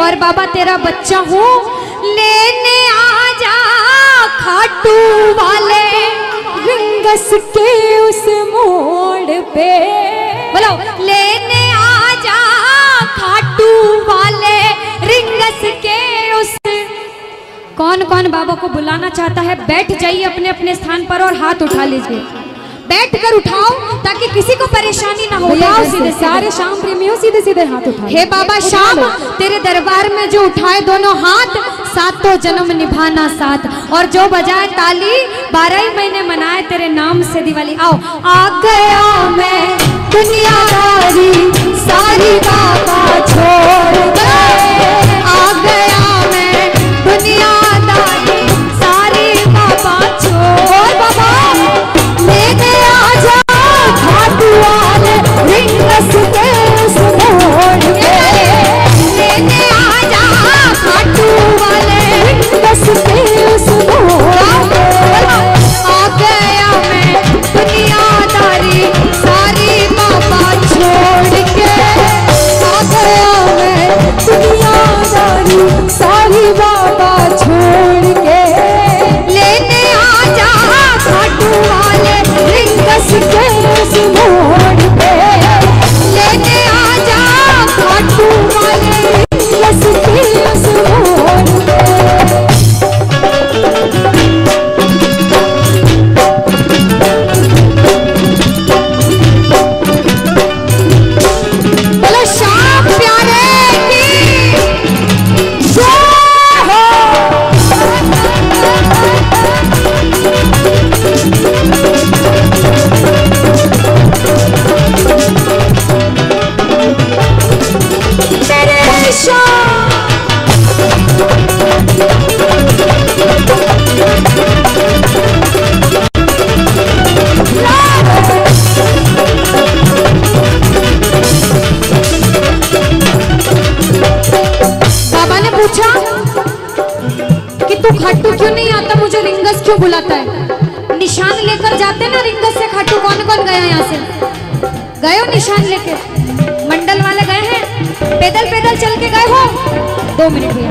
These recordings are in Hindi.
और बाबा तेरा बच्चा हूँ, लेने आ जा खाटू वाले रिंगस के उस मोड़ पे। बोलो, लेने आ जा खाटू वाले रिंगस के उस। कौन कौन बाबा को बुलाना चाहता है? बैठ जाइए अपने अपने स्थान पर और हाथ उठा लीजिए। बैठ कर उठाओ ताकि किसी को परेशानी ना हो। सीधे सारे शाम प्रेमियों सीधे सीधे हाथ उठाओ। हे बाबा श्याम, तेरे दरबार में जो उठाए दोनों हाथ, सातों जन्म निभाना साथ, और जो बजाए ताली 12 ही महीने मनाए तेरे नाम से दिवाली। आओ। आ गया मैं दुनियादारी सारी बाबा छोड़ गए, आ गया मैं दुनियादारी सारी बाबा छोड़। बाबा लेने आ जा खाटू वाले रिंगस के उस मोड़ पे, लेने आ जा खाटू वाले रिंगस के उस मोड़ पे। आ गया मैं दुनियादारी सारी बाबा छोड़ के, आ गया मैं दुनियादारी सारी बाबा छोड़ के, लेने आ जा खाटू वाले रिंगस के उस मोड़ पे, लेने आ जा खाटू वाले रिंगस के उस मोड़ पे। बोलो श्याम प्यारे की जय हो। तेरे श्याम बाबा ने पूछा कि तू खाटू क्यों नहीं आता, मुझे रिंगस क्यों बुलाता है? निशान लेकर जाते ना रिंगस से खाटू। कौन कौन गया यहाँ से? गए हो निशान लेके? मंडल वाले गए हैं? पैदल पैदल चल के गए हो? 2 मिनट भैया।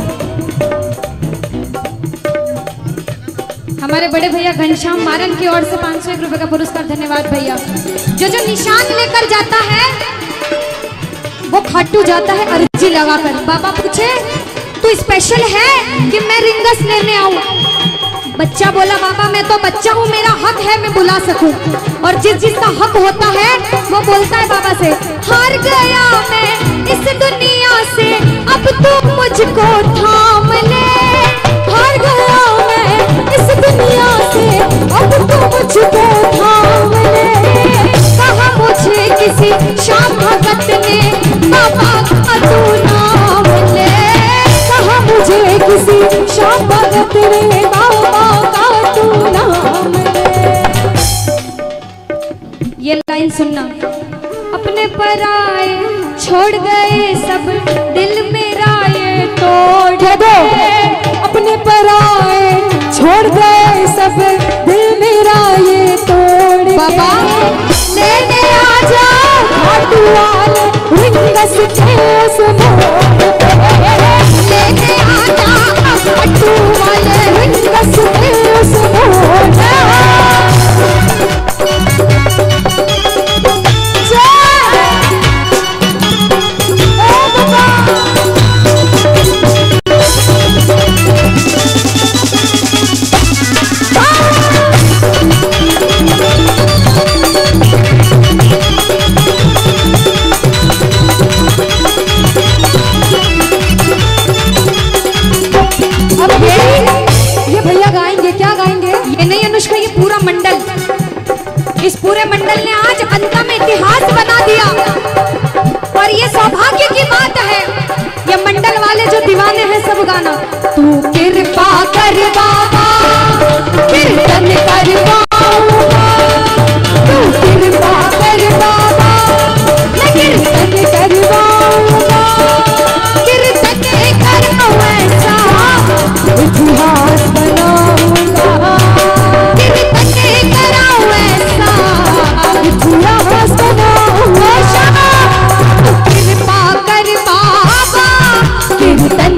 हमारे बड़े भैया घनश्याम मारन की ओर से 501 रुपए का पुरस्कार। धन्यवाद भैया। जो निशान लेकर जाता है वो खाटू जाता है अर्जी लगाकर। बाबा पूछे तू स्पेशल है कि मैं रिंगस लेने आऊं? बच्चा बोला बाबा मैं तो बच्चा हूँ, मेरा हक है मैं बुला सकूं। और जिसका हक होता है वो बोलता है बाबा से, हार गया मैं इस दुनिया से अब तू मुझको थाम ले, हार गया मैं इस दुनिया से अब तू मुझको थाम ले। कहा मुझे किसी श्याम भगत ने बाबा का तू नाम ले, कहा मुझे किसी श्याम भगत ने बाबा का तू नाम ले। ये लाइन सुनना। अपने पराए छोड़ गए सब दिल मेरा ये तोड़ दो, अपने पराए छोड़ गए सब दिल मेरा ये तोड़। बाबा लेने आ जा खाटू वाले रिंगस के उस मोड़ पे, लेने आ जा खाटू वाले रिंगस के उस मोड़ पे। इस पूरे मंडल ने आज अंता में इतिहास बना दिया। और ये सौभाग्य की बात है, ये मंडल वाले जो दीवाने हैं सब गाना, तू कृपा कर बाबा कीर्तन करवाऊंगा, तू कृपा कर बाबा मैं कीर्तन करवाऊंगा, कीर्तन करो ऐसा इतिहास बनाऊंगा, कीर्तन करो ऐसा इतिहास बनाऊंगा। कृपा कर बाबा कीर्तन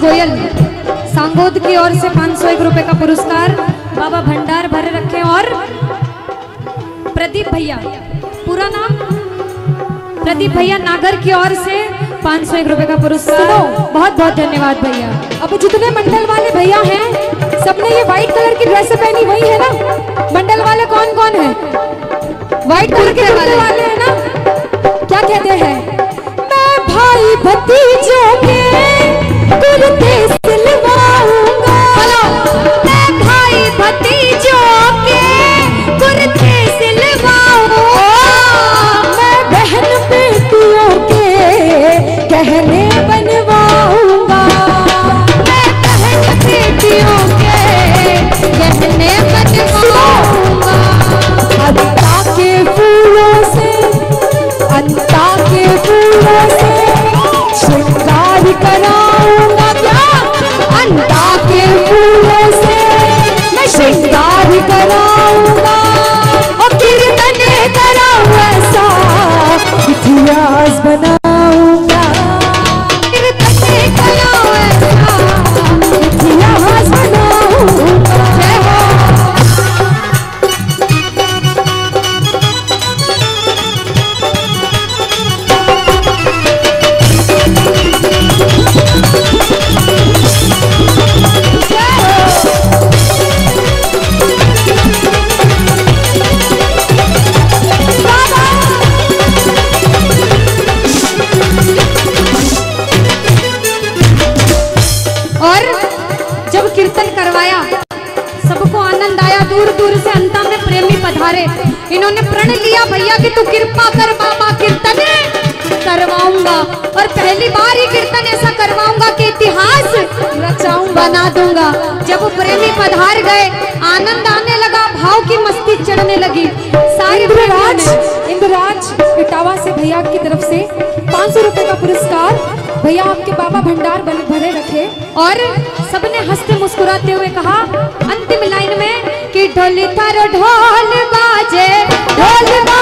गोयल सांगोद की ओर से 501 रुपए का पुरस्कार बाबा भंडार भरे रखे। और प्रदीप भैया, पूरा नाम प्रदीप भैया नागर की ओर से 501 रुपए का पुरस्कार। बहुत बहुत धन्यवाद भैया। अब जितने मंडल वाले भैया हैं सबने ये व्हाइट कलर की ड्रेस पहनी, वही है ना? मंडल वाले कौन कौन है? व्हाइट कलर के कुर्ते वाले हैं ना? क्या कहते हैं? मैं भाई भतीजों के कुर्ते सिलवाऊंगा, मैं भाई भतीजों के कुर्ते सिलवाऊंगा, मैं बहन बेटियों के गहने बनवाऊंगा, मैं बहन बेटियों के गहने बनवाऊंगा। अंता के फूलों से, अंता के फूलों से श्रृंगार कराऊंगा। क्या? अंता के फूलों से मैं श्रृंगार कराऊंगा और कीर्तन कराऊं ऐसा इतिहास बनाऊंगा, कीर्तन कराऊं ऐसा इतिहास बनाऊंगा। जय हो। और जब कीर्तन करवाया सबको आनंद आया, दूर दूर से अंता में प्रेमी पधारे। इन्होंने प्रण लिया भैया कि तू कृपा कर बाबा कीर्तन करवाऊंगा, और पहली बार ही कीर्तन ऐसा करवाऊंगा कि इतिहास रचाऊं बना दूंगा। जब वो प्रेमी पधार गए आनंद आने लगा, भाव की मस्ती चढ़ने लगी। सारे इंद्रराज इटावा से भैया की तरफ से 500 रुपए का पुरस्कार भैया आपके बाबा भंडार भरे रखे। और सबने हंसते मुस्कुराते हुए कहा अंतिम लाइन में कि ढोली थारो ढोल बाजे, ढोल